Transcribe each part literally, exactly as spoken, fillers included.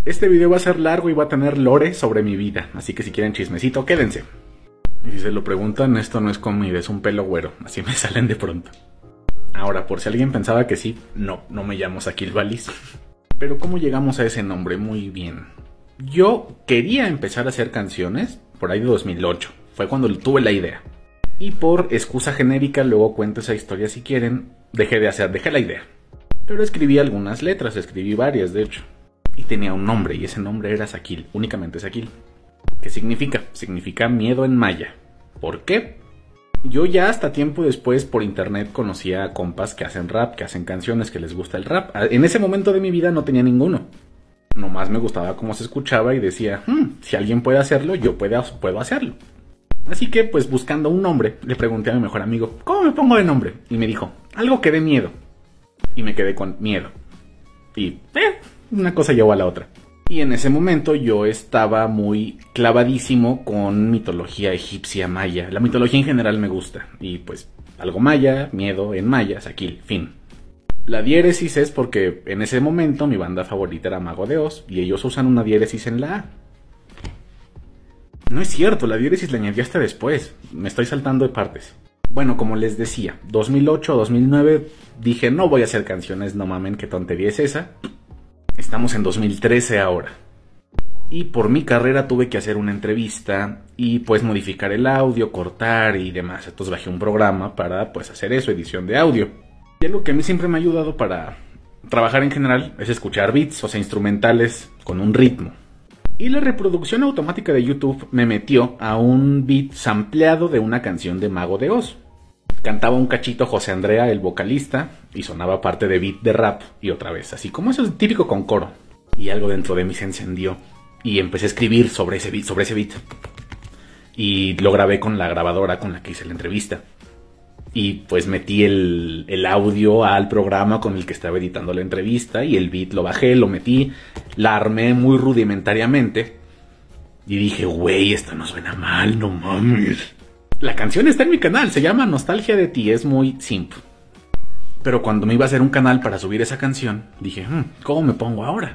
Este video va a ser largo y va a tener lore sobre mi vida, así que si quieren chismecito, quédense. Y si se lo preguntan, esto no es comida, es un pelo güero, así me salen de pronto. Ahora, por si alguien pensaba que sí, no, no me llamo Sakil Valiz. Pero ¿cómo llegamos a ese nombre? Muy bien. Yo quería empezar a hacer canciones por ahí de dos mil ocho, fue cuando tuve la idea. Y por excusa genérica, luego cuento esa historia si quieren, dejé de hacer, dejé la idea. Pero escribí algunas letras, escribí varias de hecho. Y tenía un nombre, y ese nombre era Sakil, únicamente Sakil. ¿Qué significa? Significa miedo en maya. ¿Por qué? Yo ya hasta tiempo después por internet conocía a compas que hacen rap, que hacen canciones, que les gusta el rap. En ese momento de mi vida no tenía ninguno. Nomás me gustaba cómo se escuchaba y decía, hmm, si alguien puede hacerlo, yo puedo, puedo hacerlo. Así que, pues buscando un nombre, le pregunté a mi mejor amigo, ¿cómo me pongo de nombre? Y me dijo, algo que dé miedo. Y me quedé con miedo. Y, eh, una cosa llevó a la otra. Y en ese momento yo estaba muy clavadísimo con mitología egipcia, maya. La mitología en general me gusta. Y pues, algo maya, miedo en maya, Sakil, fin. La diéresis es porque en ese momento mi banda favorita era Mago de Oz y ellos usan una diéresis en la A. No es cierto, la diéresis la añadí hasta después. Me estoy saltando de partes. Bueno, como les decía, dos mil ocho, dos mil nueve dije no voy a hacer canciones, no mamen, qué tontería es esa. Estamos en dos mil trece ahora. Y por mi carrera tuve que hacer una entrevista y pues modificar el audio, cortar y demás. Entonces bajé un programa para pues hacer eso, edición de audio. Y algo que a mí siempre me ha ayudado para trabajar en general es escuchar beats, o sea, instrumentales con un ritmo. Y la reproducción automática de YouTube me metió a un beat sampleado de una canción de Mago de Oz. Cantaba un cachito José Andrea, el vocalista, y sonaba parte de beat de rap y otra vez, así como eso es típico con coro. Y algo dentro de mí se encendió y empecé a escribir sobre ese beat, sobre ese beat. Y lo grabé con la grabadora con la que hice la entrevista. Y pues metí el, el audio al programa con el que estaba editando la entrevista y el beat lo bajé, lo metí, la armé muy rudimentariamente y dije, güey, esto no suena mal, no mames. La canción está en mi canal, se llama Nostalgia de ti, es muy simple. Pero cuando me iba a hacer un canal para subir esa canción, dije, hmm, ¿cómo me pongo ahora?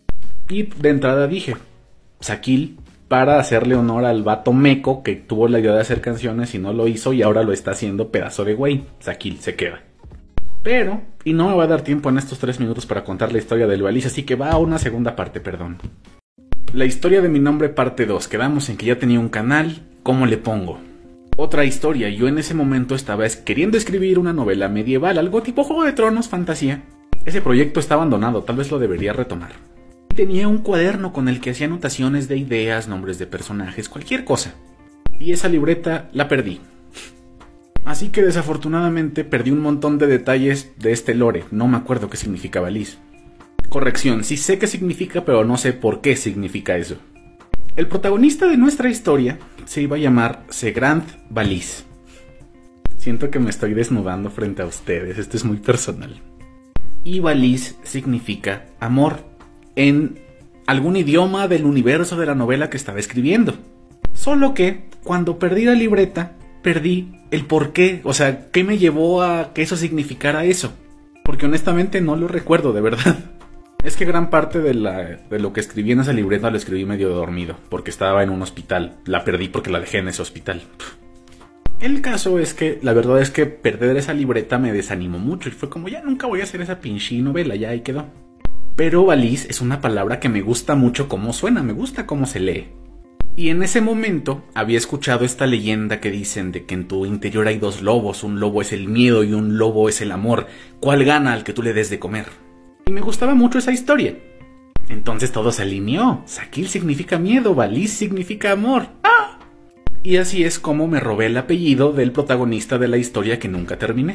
Y de entrada dije, Sakil, para hacerle honor al vato meco que tuvo la idea de hacer canciones y no lo hizo y ahora lo está haciendo pedazo de güey. Sakil se queda. Pero, y no me va a dar tiempo en estos tres minutos para contar la historia del Valiz, así que va a una segunda parte, perdón. La historia de mi nombre parte dos. Quedamos en que ya tenía un canal, ¿cómo le pongo? Otra historia, yo en ese momento estaba queriendo escribir una novela medieval, algo tipo Juego de Tronos, fantasía. Ese proyecto está abandonado, tal vez lo debería retomar. Tenía un cuaderno con el que hacía anotaciones de ideas, nombres de personajes, cualquier cosa. Y esa libreta la perdí. Así que desafortunadamente perdí un montón de detalles de este lore. No me acuerdo qué significa Valiz. Corrección, sí sé qué significa, pero no sé por qué significa eso. El protagonista de nuestra historia se iba a llamar Segrant Valiz. Siento que me estoy desnudando frente a ustedes, esto es muy personal. Y Valiz significa amor en algún idioma del universo de la novela que estaba escribiendo. Solo que cuando perdí la libreta, perdí el por qué, o sea, qué me llevó a que eso significara eso. Porque honestamente no lo recuerdo, de verdad. Es que gran parte de, la, de lo que escribí en esa libreta lo escribí medio dormido, porque estaba en un hospital. La perdí porque la dejé en ese hospital. El caso es que la verdad es que perder esa libreta me desanimó mucho y fue como ya nunca voy a hacer esa pinche novela, ya ahí quedó. Pero Valiz es una palabra que me gusta mucho cómo suena, me gusta cómo se lee. Y en ese momento había escuchado esta leyenda que dicen de que en tu interior hay dos lobos, un lobo es el miedo y un lobo es el amor. ¿Cuál gana al que tú le des de comer? Y me gustaba mucho esa historia. Entonces todo se alineó. Sakil significa miedo, Valiz significa amor. ¡Ah! Y así es como me robé el apellido del protagonista de la historia que nunca terminé.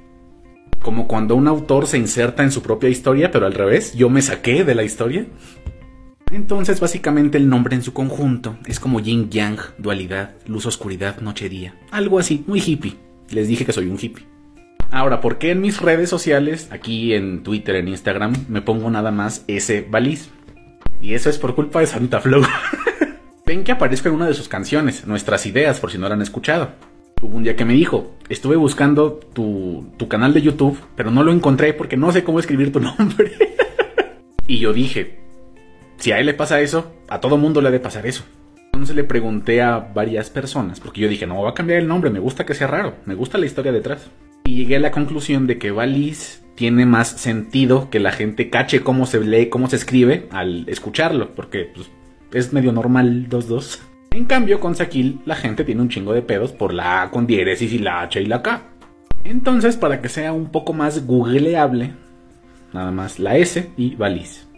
Como cuando un autor se inserta en su propia historia, pero al revés, yo me saqué de la historia. Entonces básicamente el nombre en su conjunto es como yin yang, dualidad, luz, oscuridad, noche, día. Algo así, muy hippie. Les dije que soy un hippie. Ahora, ¿por qué en mis redes sociales, aquí en Twitter, en Instagram, me pongo nada más ese Valiz? Y eso es por culpa de Santa Flow. Ven que aparezco en una de sus canciones, Nuestras Ideas, por si no la han escuchado. Hubo un día que me dijo, estuve buscando tu, tu canal de YouTube, pero no lo encontré porque no sé cómo escribir tu nombre. Y yo dije, Si a él le pasa eso, a todo mundo le ha de pasar eso. Entonces le pregunté a varias personas, porque yo dije, no, voy a cambiar el nombre, me gusta que sea raro, me gusta la historia detrás. Y llegué a la conclusión de que Valis tiene más sentido que la gente cache cómo se lee, cómo se escribe al escucharlo, porque pues, es medio normal dos dos. En cambio, con Saquil la gente tiene un chingo de pedos por la A con diéresis y la H y la K. Entonces, para que sea un poco más googleable, nada más la S y Valis.